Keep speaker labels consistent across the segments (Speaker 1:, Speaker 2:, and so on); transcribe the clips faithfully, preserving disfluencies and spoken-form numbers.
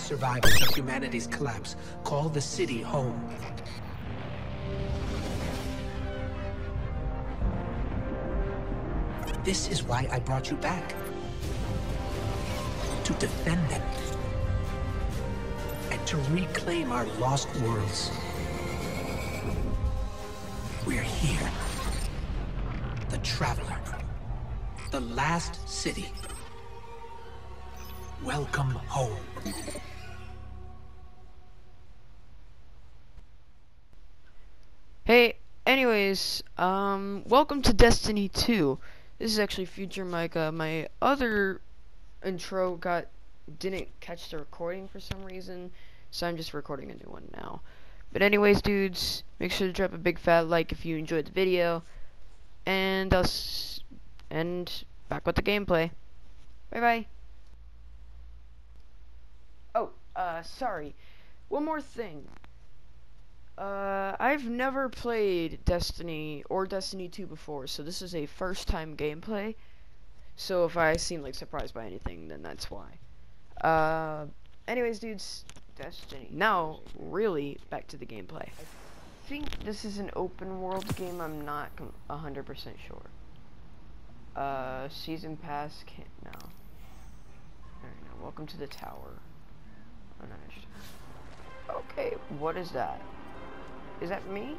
Speaker 1: survivors of humanity's collapse call the city home. This is why I brought you back. To defend them. And to reclaim our lost worlds. We're here. The Traveler. The last city. Welcome home.
Speaker 2: Hey, anyways, um, welcome to Destiny two. This is actually Future Micah. My other intro got didn't catch the recording for some reason, so I'm just recording a new one now. But anyways, dudes, make sure to drop a big fat like if you enjoyed the video, and I'll s and back with the gameplay. Bye bye. Oh, uh, sorry. One more thing. Uh, I've never played Destiny or Destiny two before, so this is a first time gameplay. So if I seem like surprised by anything, then that's why. Uh, anyways, dudes, Destiny. Now, really, back to the gameplay. I think this is an open world game. I'm not one hundred percent sure. Uh, season pass can't now. Alright, now welcome to the tower. Unfinished. Okay, what is that? Is that me?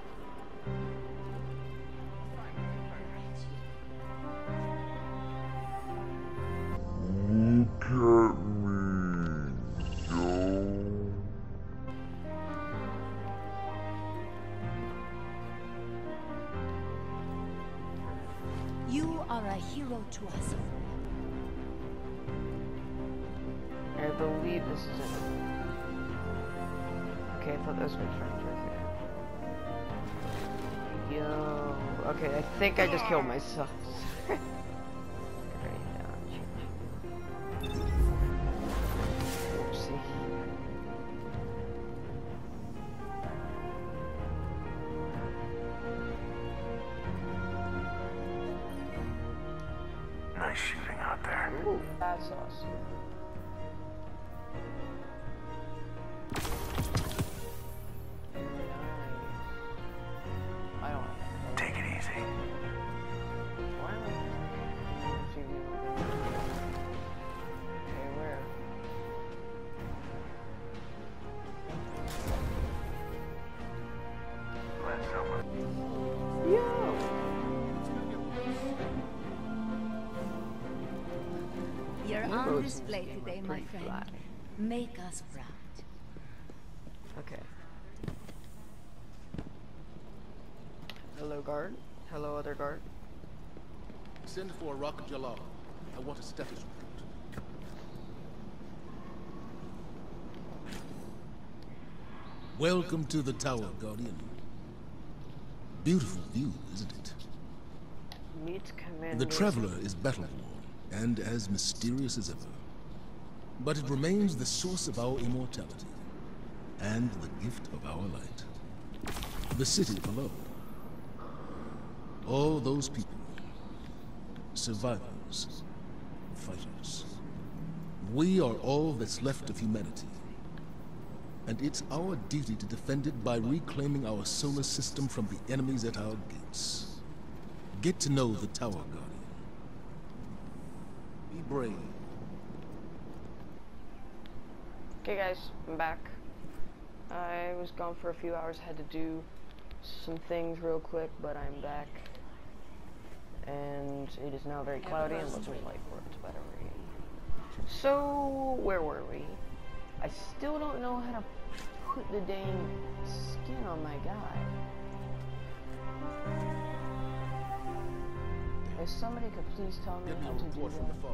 Speaker 3: Look at me, yo.
Speaker 4: You are a hero to us.
Speaker 2: I believe this is it. Okay, I thought that was my friend right there. Yo. Okay, I think I just killed myself. Right now, change. Oopsie.
Speaker 3: Nice shooting out there.
Speaker 2: Ooh, that's awesome.
Speaker 3: Take it easy. Let someone.
Speaker 4: You're on display today, my
Speaker 2: Pretty
Speaker 4: friend.
Speaker 2: flat.
Speaker 4: Make us proud.
Speaker 2: Okay. Hello, guard. Hello, other guard.
Speaker 5: Send for Rocket Jalal. I want a status report. Welcome to the tower, Guardian. Beautiful view, isn't it?
Speaker 2: Meet Commander.
Speaker 5: The Traveler is battle-worn and as mysterious as ever. But it remains the source of our immortality and the gift of our light. The city below. All those people. Survivors. Fighters. We are all that's left of humanity. And it's our duty to defend it by reclaiming our solar system from the enemies at our gates. Get to know the Tower Guardian. Be brave.
Speaker 2: Okay, guys, I'm back. I was gone for a few hours, had to do some things real quick, but I'm back. And it is now very cloudy and looking like we're about to rain. So, where were we? I still don't know how to put the dang skin on my guy. If somebody could please tell me
Speaker 5: Get me
Speaker 2: how
Speaker 5: a
Speaker 2: to do
Speaker 5: report from the
Speaker 2: that.
Speaker 5: farm.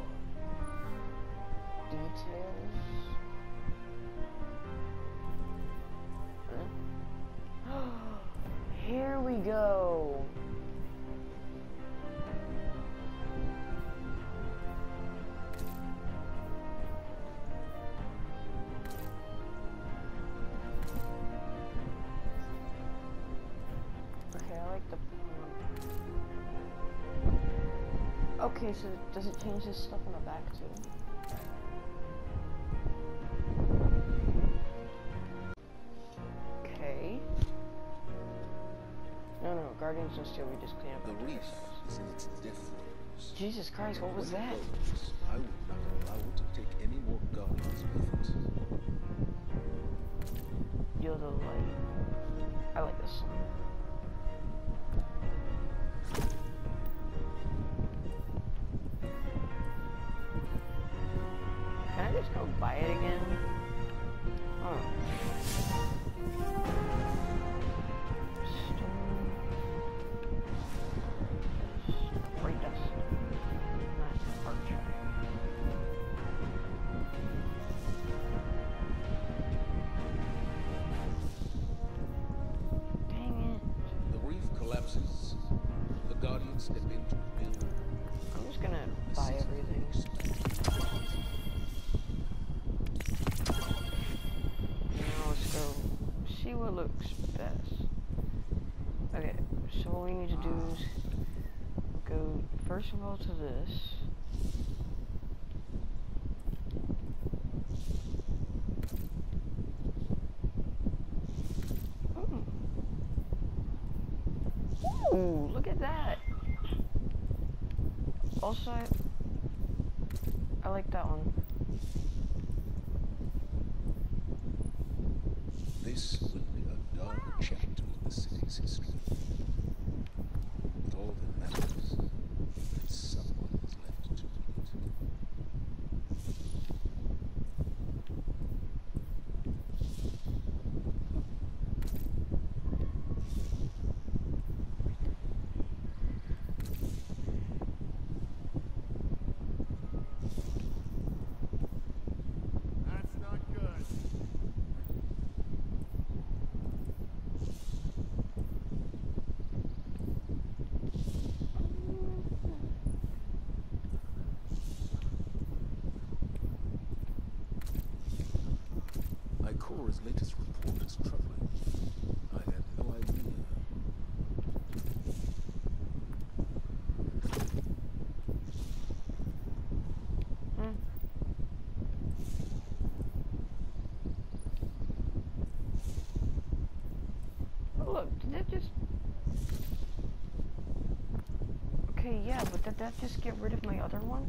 Speaker 2: Details. Huh? Here we go. Okay, I like the. Okay, so does it change this stuff on the back too? Guardians don't steal, we just clean up
Speaker 5: The
Speaker 2: after
Speaker 5: reef
Speaker 2: ourselves.
Speaker 5: is in its death throes.
Speaker 2: Jesus Christ, what was
Speaker 5: When
Speaker 2: that?
Speaker 5: it goes, I would not allow it to take any more Guardians with it.
Speaker 2: You're the light. I like this song. Can I just go buy it again? Oh. Stone. Spray dust. Not archery. Dang it.
Speaker 5: The reef collapses. The Guardians step in to rebuild.
Speaker 2: I'm just gonna buy everything. Now let's go see what looks best. Okay, so what we need to do is go first of all to this. Ooh. Ooh, look at that. Also, I like that one.
Speaker 5: This will be a dark chapter in the city's history. But all that matters is that someone is left to read it.
Speaker 6: That's not good.
Speaker 5: Ikora's latest report is troubling. I had no idea.
Speaker 2: Hmm. Oh, look, did that just... Okay, yeah, but did that just get rid of my other one?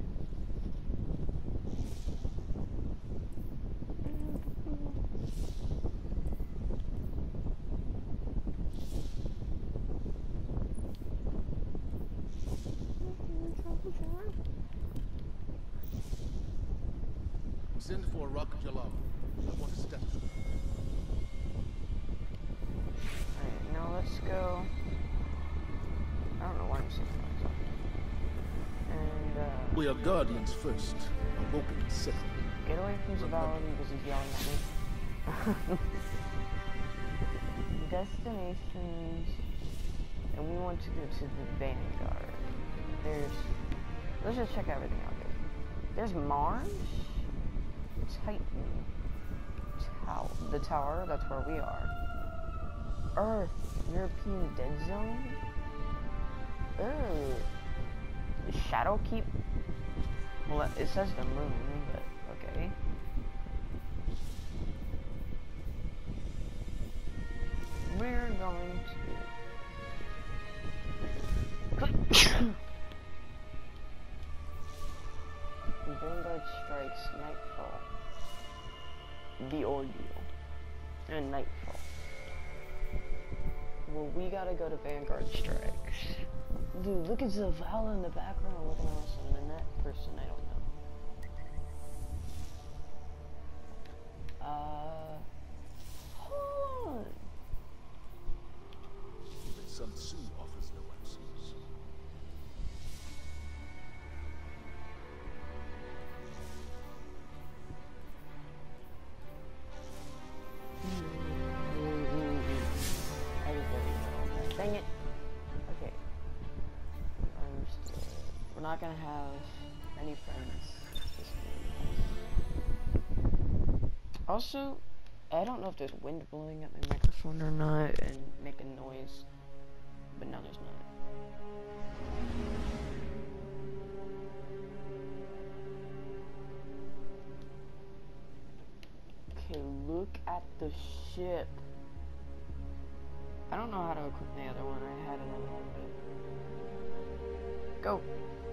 Speaker 5: Send for a rocket Jalal. I want a statue.
Speaker 2: Alright, now let's go... I don't know why I'm saying that. And, uh...
Speaker 5: We are Guardians first, awoken second.
Speaker 2: get away from Zavala because he's yelling at me. Destinations... And we want to go to the Vanguard. There's... Let's just check everything out here. There's Mars? Titan. Tower. The tower, that's where we are. Earth. European Dead Zone? Ooh. Shadowkeep? Well, it says the moon, but okay. We're going to... Vanguard strikes Nightfall. The ordeal. And Nightfall. Well, we gotta go to Vanguard strikes. Dude, look at Zavala in the background looking awesome, and that person I don't know. Uh... Hold on!
Speaker 5: Even Sun Tzu offers no answers.
Speaker 2: Dang it. Okay. Understood. We're not gonna have any friends. Also, I don't know if there's wind blowing at my microphone or not and making noise. But no, there's not. Okay, look at the ship. I don't know how to equip the other one. I had another one, but... Go!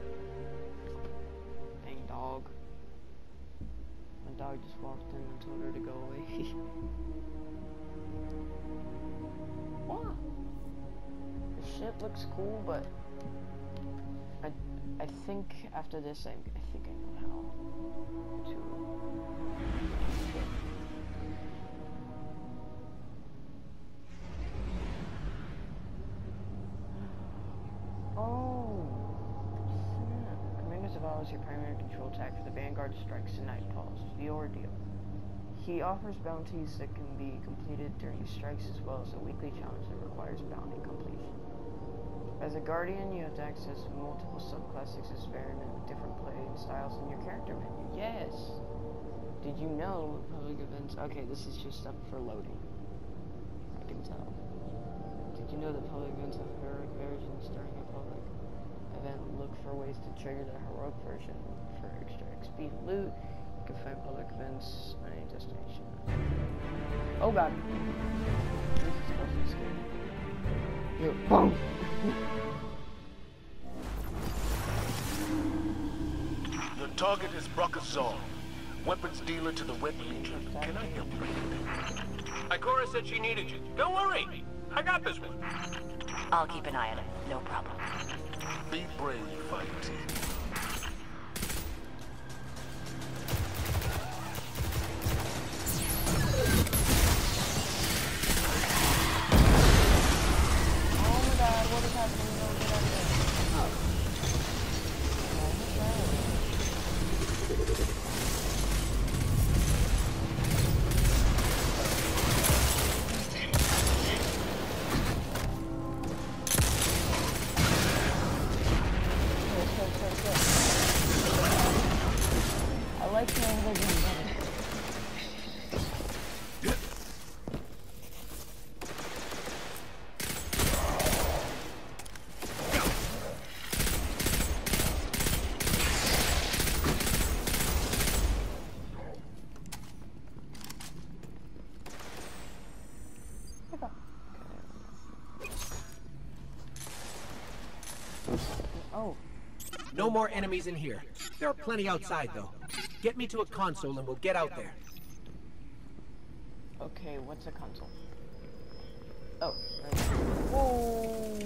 Speaker 2: Dang dog. My dog just walked in and told her to go away. What? The shit looks cool, but... I, I think after this, I, I think I know how to... Oh, snap. Commander's Avowal is your primary control tag for the Vanguard strikes and Nightfalls. The Ordeal. He offers bounties that can be completed during strikes, as well as a weekly challenge that requires bounty completion. As a Guardian, you have access to multiple subclasses experiment with different play styles in your character menu. Yes! Did you know public events... Okay, this is just up for loading. I can tell. Did you know that public events have heroic versions during a public event? Look for ways to trigger the heroic version for extra X P and loot. You can find public events on any destination. Oh god. This is supposed to be scary. Here, boom!
Speaker 5: Your target is Brakazal, weapons dealer to the Red Legion. Can I help you?
Speaker 6: Ikora said she needed you. Don't worry. I got this one.
Speaker 7: I'll keep an eye on him. No problem.
Speaker 5: Be brave, fight team.
Speaker 2: Oh my god, what is happening? No, get out of there. Oh. I like playing the game better. Oh.
Speaker 1: No more enemies in here. There are plenty outside, though. Get me to a console and we'll get out there.
Speaker 2: Okay, what's a console? Oh, right. Whoa.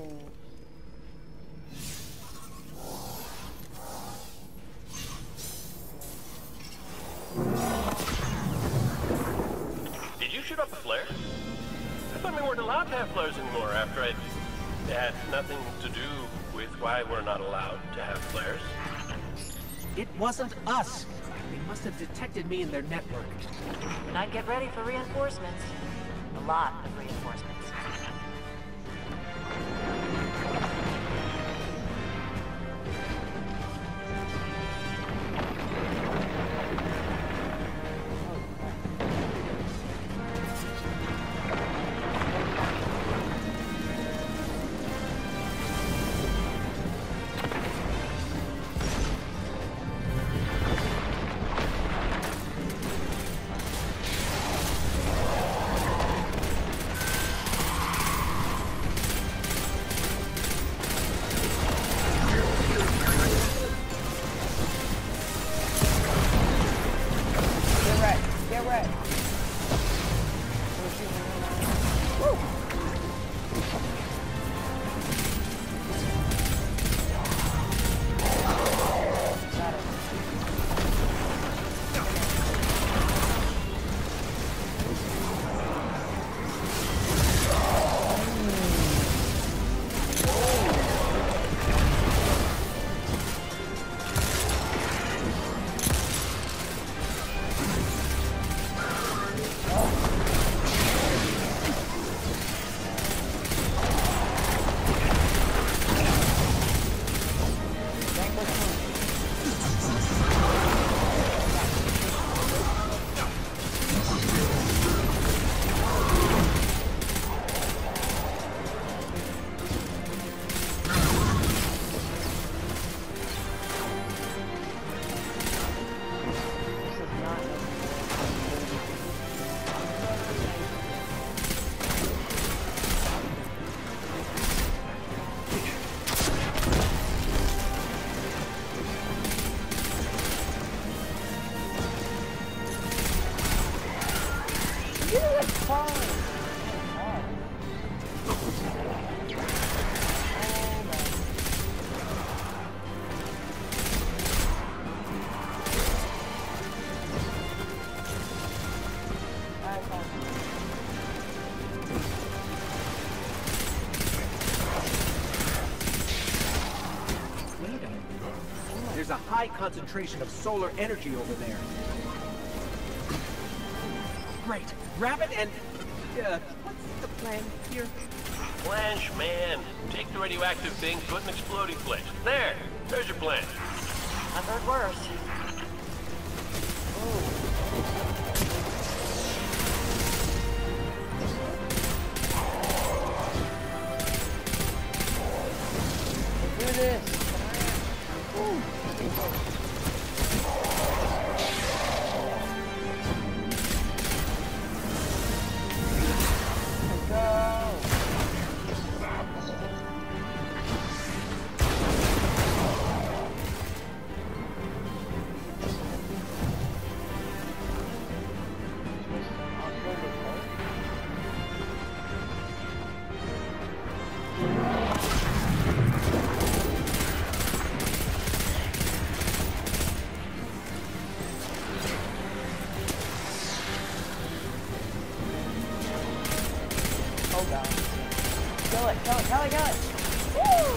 Speaker 6: Did you shoot up a flare? I thought we weren't allowed to have flares anymore after I had nothing to do with why we're not allowed to have flares.
Speaker 1: It wasn't us. They must have detected me in their network.
Speaker 7: I'd get ready for reinforcements. A lot of reinforcements.
Speaker 1: There's a high concentration of solar energy over there. Great. Grab it and... Uh, what's the plan here?
Speaker 6: Blanche, man. Take the radioactive thing, put an exploding place. There! There's your plan.
Speaker 7: I've heard worse.
Speaker 2: Do this. Let's go. Oh god. Kill it, kill it, kill it, kill it! Woo!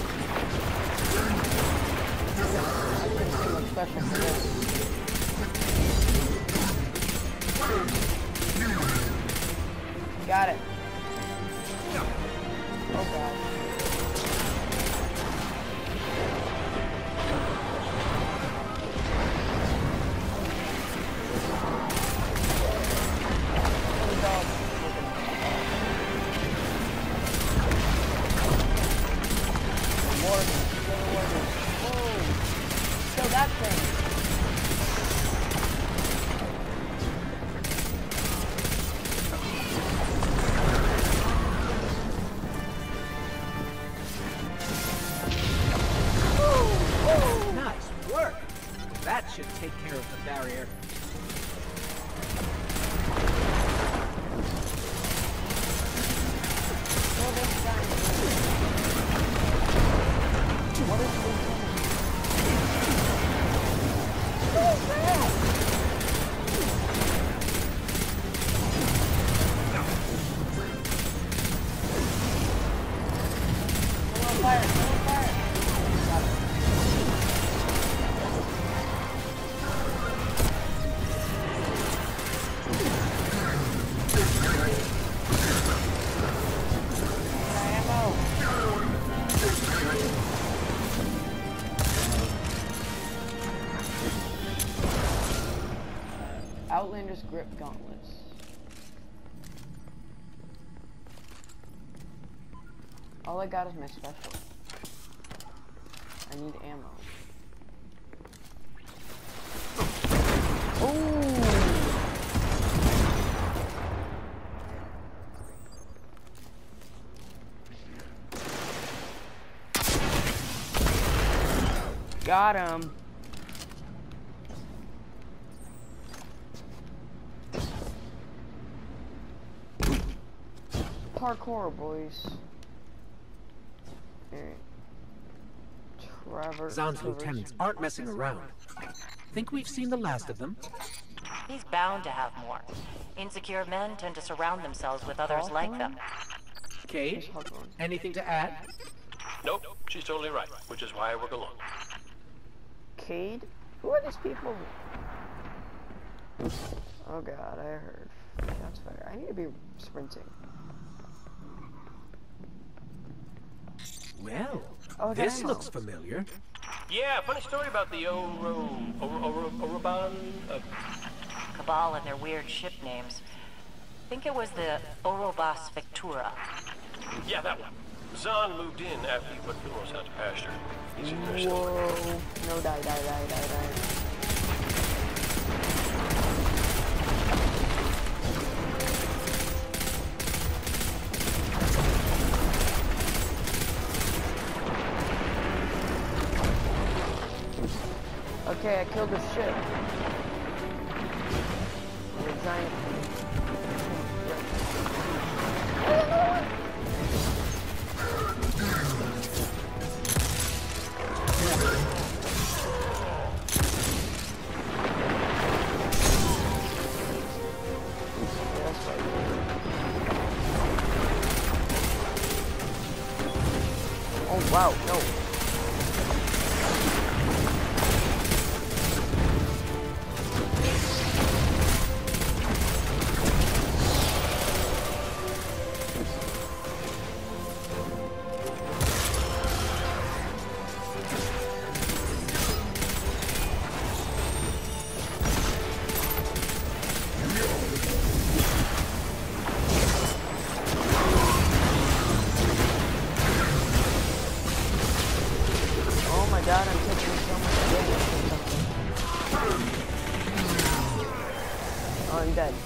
Speaker 2: I think she looks special for this. Got it. Oh god. Oh god. Whoa! Kill that thing!
Speaker 1: Nice work! That should take care of the barrier.
Speaker 2: Kill this guy. What is this? Fire, fire. Got it. Ammo. Outlander's grip gauntlets. All I got is my special. I need ammo. Ooh! Got him. Parkour, boys. Alright. Trevor.
Speaker 1: Zahn's lieutenants aren't messing around. Think we've seen the last of them?
Speaker 7: He's bound to have more. Insecure men tend to surround themselves with others like them.
Speaker 1: Cade, anything to add?
Speaker 6: Nope, she's totally right, which is why I work alone.
Speaker 2: Cade? Who are these people? Oh god, I heard. That's better. I need to be sprinting.
Speaker 1: Well,
Speaker 2: Oh,
Speaker 1: this
Speaker 2: damn.
Speaker 1: looks familiar.
Speaker 6: Yeah, funny story about the Oro... Oro... Oro... Oroban... Uh,
Speaker 7: Cabal and their weird ship names. Think it was the Orobas Victura.
Speaker 6: yeah, that one. Zahn moved in after he put Lumos out to pasture. He's in there still.
Speaker 2: Whoa. No, die, die, die, die, die. Okay, I killed the ship. The giant. Oh wow, no. god, I'm taking so much damage from something. Oh, I'm dead.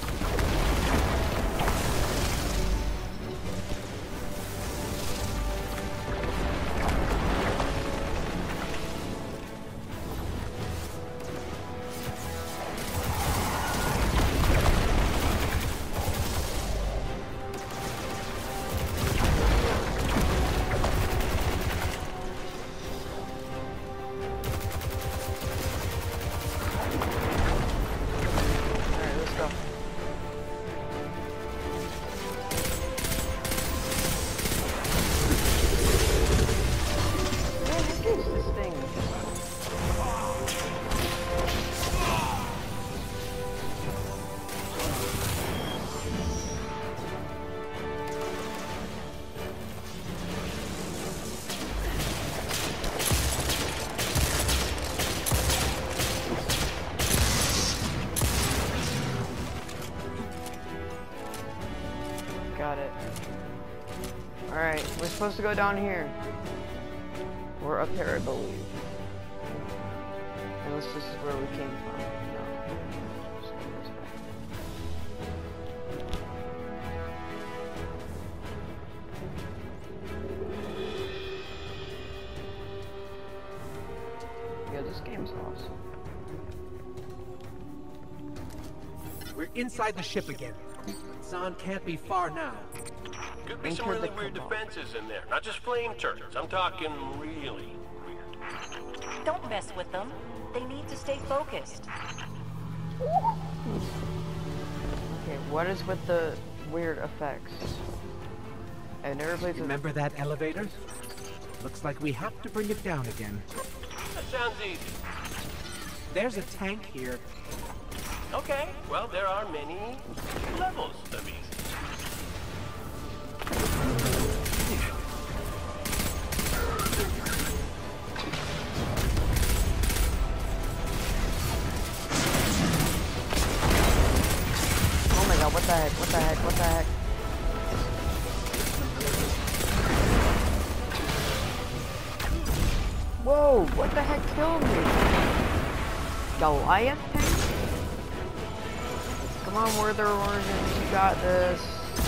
Speaker 2: Got it. Alright, we're supposed to go down here. We're up here, I believe. Unless this is where we came from. No. Just go this way. Yeah, this game's awesome.
Speaker 1: We're inside the ship again. Zahn can't be far now.
Speaker 6: Could be
Speaker 2: Enter
Speaker 6: some really
Speaker 2: the
Speaker 6: weird
Speaker 2: cabal.
Speaker 6: defenses in there. Not just flame turrets. I'm talking really weird.
Speaker 7: Don't mess with them. They need to stay focused.
Speaker 2: Okay, what is with the weird effects? I've never played this.
Speaker 1: Remember that elevator? Looks like we have to bring it down again.
Speaker 6: That sounds easy.
Speaker 1: There's a tank here.
Speaker 6: Okay, well, there are many levels of easy.
Speaker 2: Oh my god, what the heck, what the heck, what the heck? Whoa, what the heck killed me? Goliath tank? Come on, we're the origins, you got this.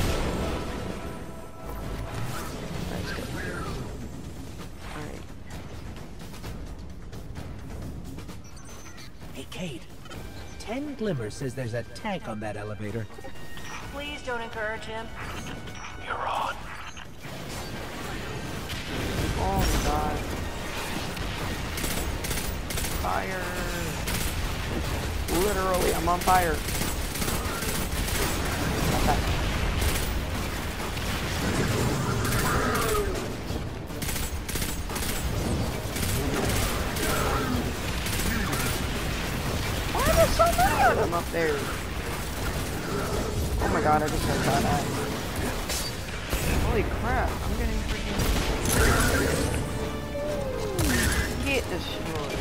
Speaker 2: That's good. Alright.
Speaker 1: Hey, Cade. Ten Glimmer says there's a tank on that elevator.
Speaker 7: Please don't encourage him.
Speaker 6: You're on.
Speaker 2: Oh my god. Fire. Literally, I'm on fire. Okay. Why are there so many of them up there? Oh my god, I just got shot at. Holy crap, I'm getting freaking... Get destroyed.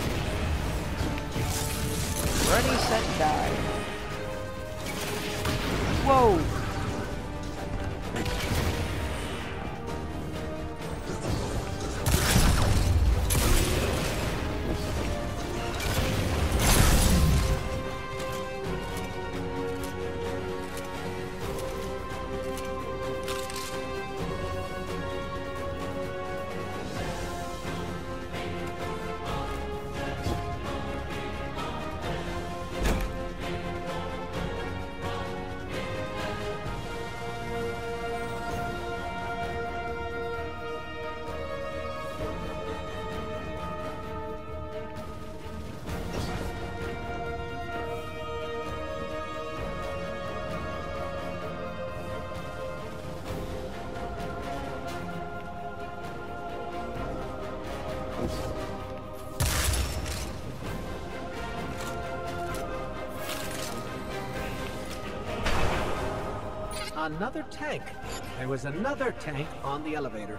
Speaker 2: Ready, set, die. Whoa!
Speaker 1: Another tank. There was another tank on the elevator.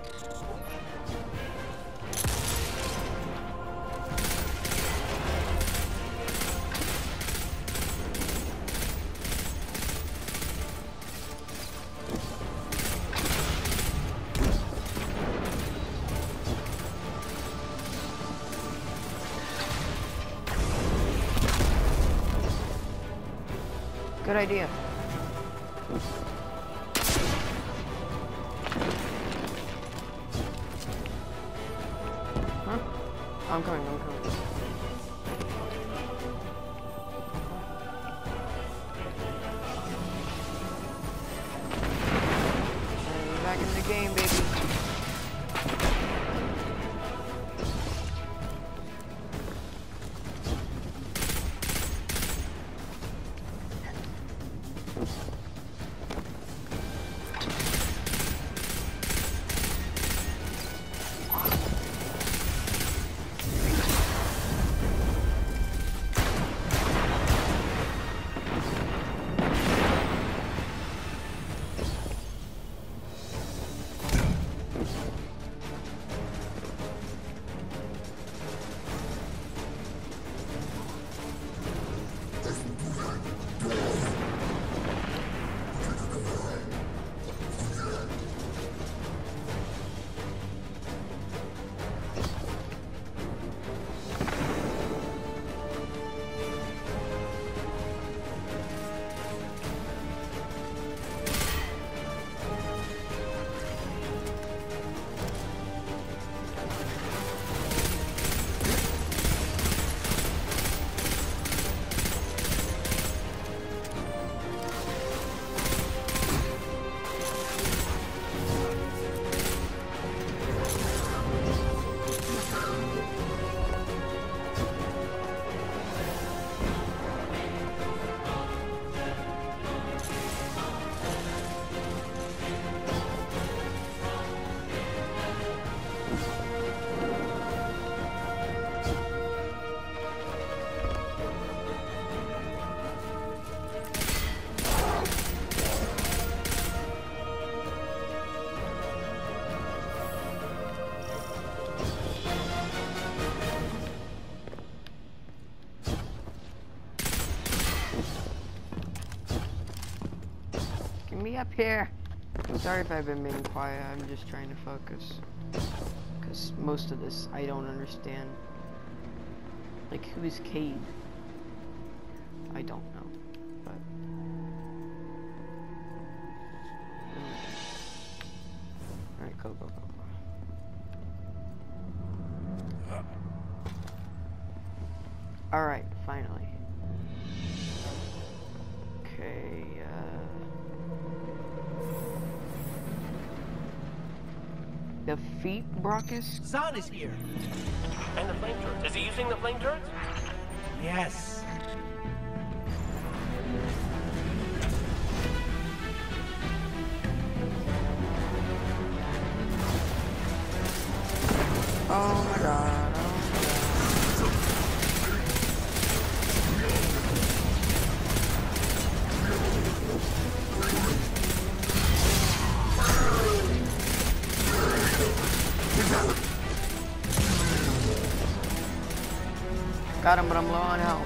Speaker 2: Good idea. Huh? I'm coming, I'm coming. And back in the game, baby. Me up here. Sorry if I've been being quiet, I'm just trying to focus. Because most of this I don't understand. Like, who is Cade? I don't know. But alright, go, go, go, go. Alright, finally. Okay, uh defeat Brockus?
Speaker 1: Zahn is here.
Speaker 6: And the flame turrets. Is he using the flame turrets?
Speaker 1: Yes.
Speaker 2: Oh my god. Got him, but I'm low on health.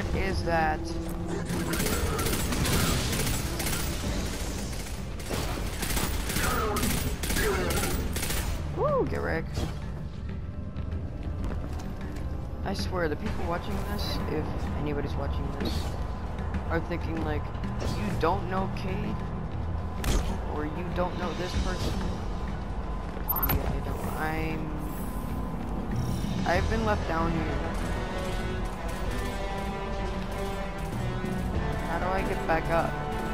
Speaker 2: is that woo, get wrecked. I swear, the people watching this, if anybody's watching this, are thinking like, you don't know Cade, or you don't know this person. Yeah, I don't. I'm. I've been left down here. How do I get back up?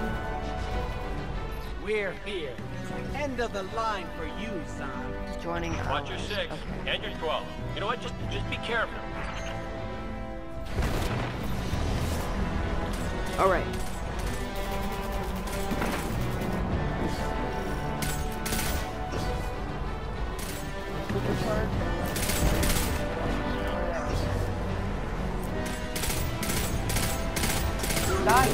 Speaker 1: We're here. End of the line for you, son.
Speaker 2: Joining
Speaker 6: Watch your
Speaker 2: allies.
Speaker 6: six
Speaker 2: Okay.
Speaker 6: and your twelve. You know what? Just, just be careful.
Speaker 2: All right. Die.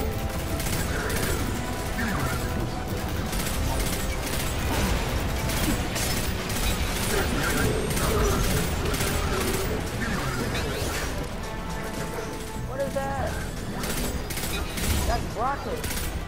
Speaker 2: What is that? That's rocket.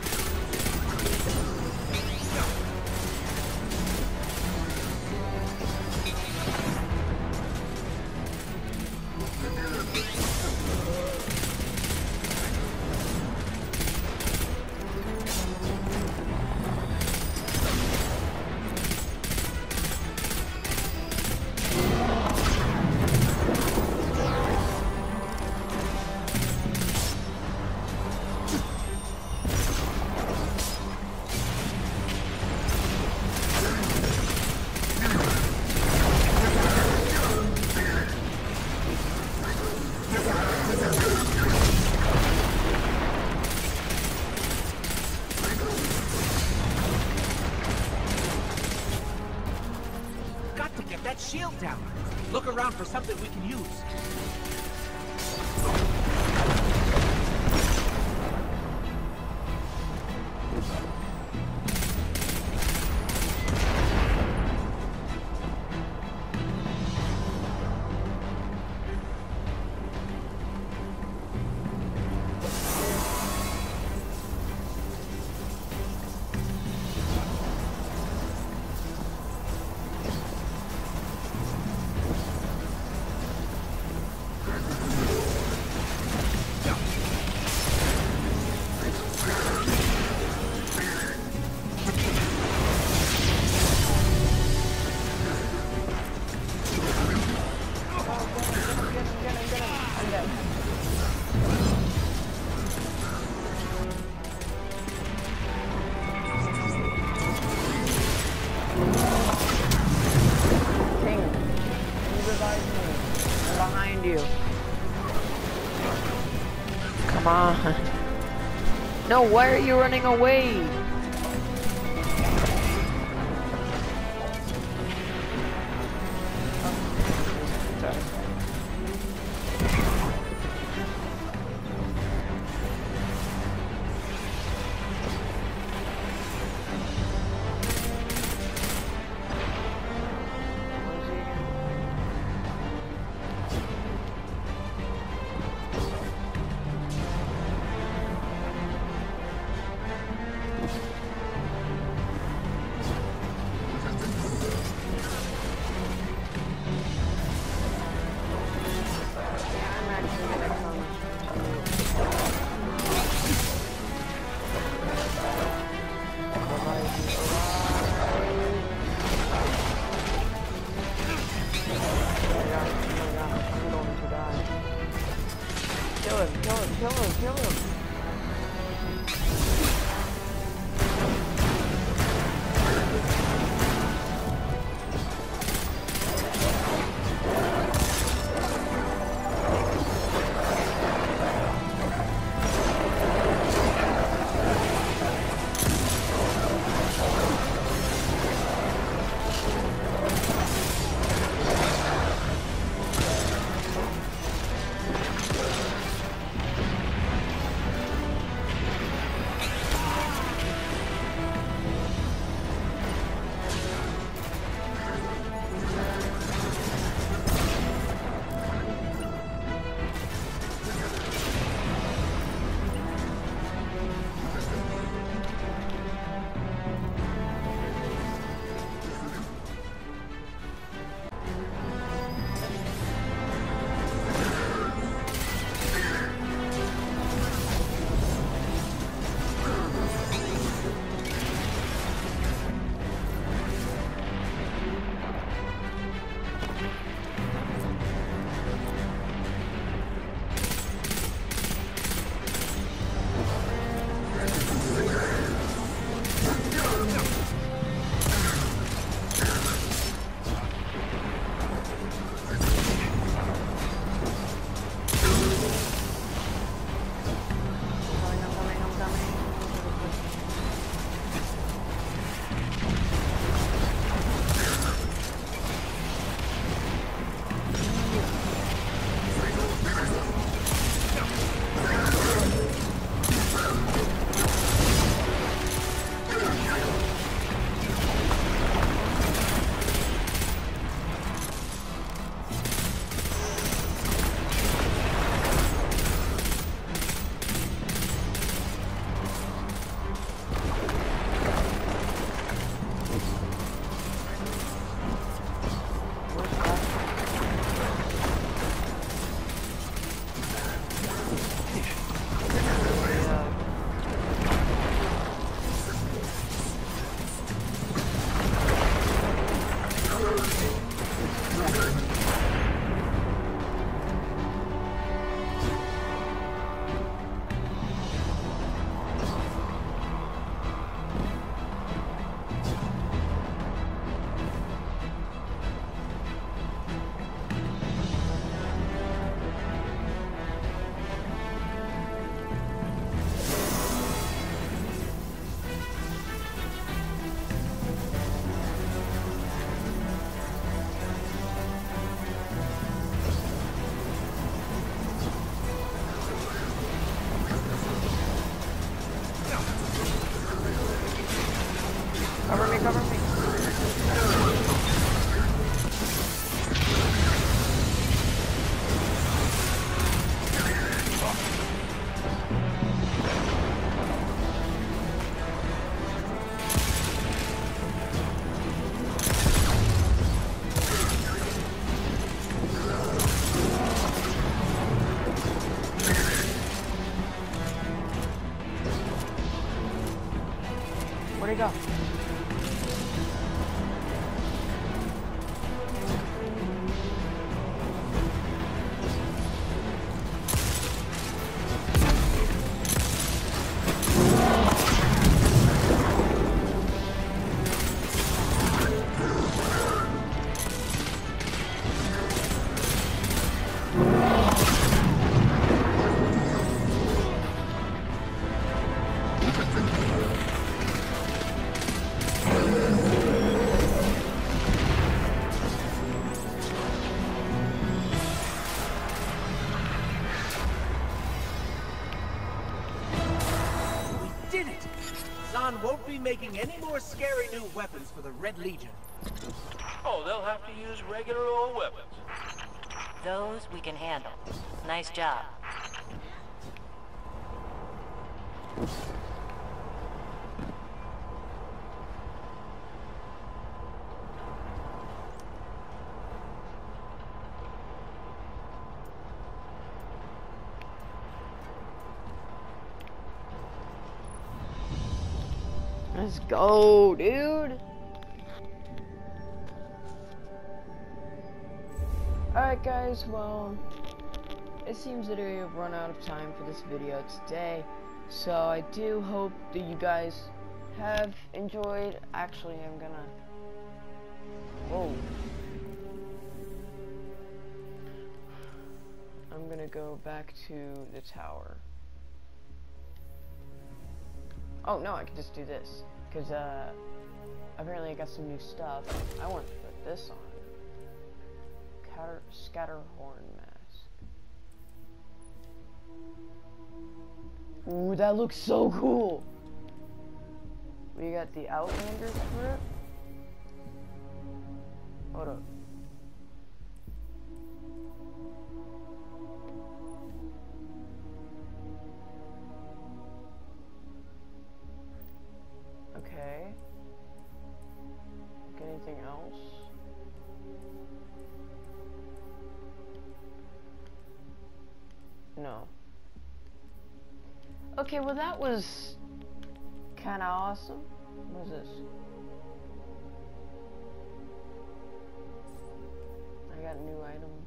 Speaker 1: Got to get that shield down. Look around for something we can use.
Speaker 2: Behind you. Come on. No, why are you running away? Kill him, kill him, kill him, kill him. he go?
Speaker 1: Did it! Zahn won't be making any more scary new weapons for the Red Legion.
Speaker 6: Oh, they'll have to use regular old weapons.
Speaker 7: Those we can handle. Nice job.
Speaker 2: Let's go, dude. Alright guys, well, it seems that we have run out of time for this video today, so I do hope that you guys have enjoyed. Actually, I'm gonna... Whoa. I'm gonna go back to the tower. Oh no, I can just do this, because uh, apparently I got some new stuff. I want to put this on. Scatter, Scatterhorn mask. Ooh, that looks so cool. We got the Outlander for it. Hold up. Okay. Anything else? No. Okay, well that was kind of awesome. What is this? I got new items.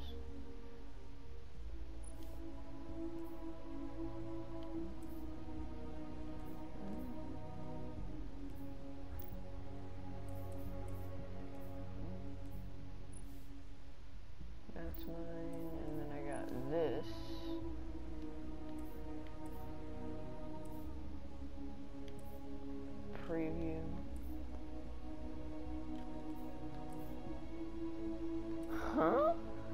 Speaker 2: That's mine, and then I got this. Preview. Huh?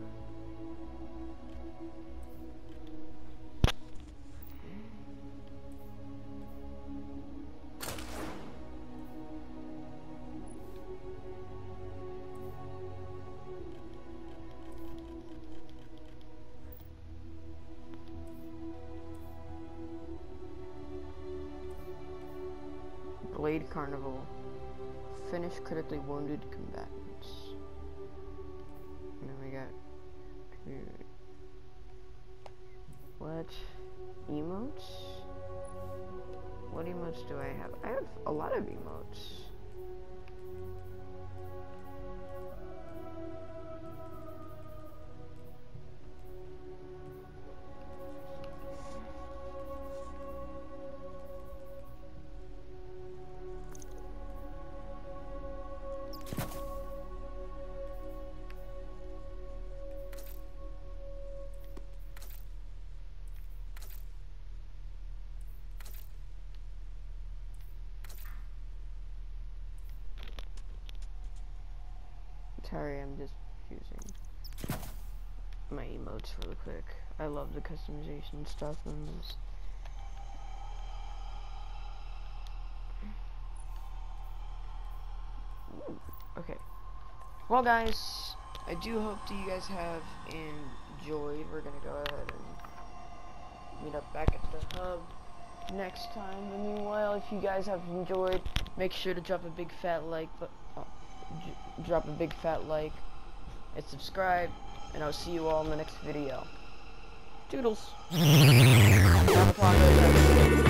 Speaker 2: Blade Carnival. Finish critically wounded combatants. And then we got... What? Emotes? What emotes do I have? I have a lot of emotes. Sorry, I'm just using my emotes really quick. I love the customization stuff in this. Ooh, okay. Well, guys, I do hope that you guys have enjoyed. We're gonna go ahead and meet up back at the hub next time. But meanwhile, if you guys have enjoyed, make sure to drop a big fat like. But oh. Drop a big fat like and subscribe, and I'll see you all in the next video. Doodles.